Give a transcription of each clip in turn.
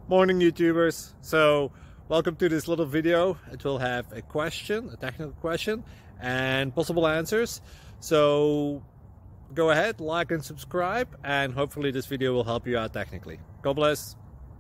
Morning YouTubers. So welcome to this little video. It will have a question, a technical question, and possible answers. So go ahead, like and subscribe, and hopefully this video will help you out technically. God bless.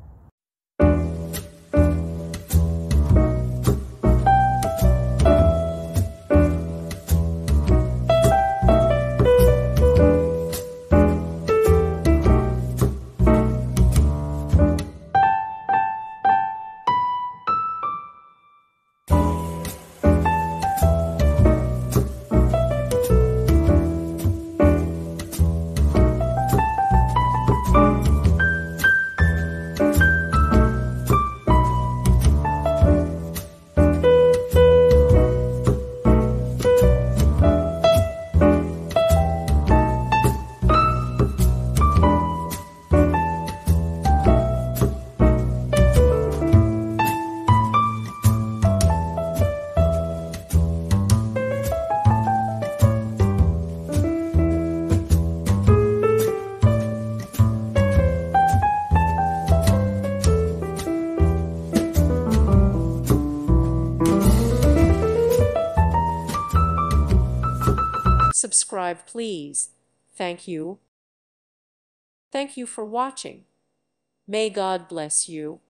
Subscribe, please. Thank you. Thank you for watching. May God bless you.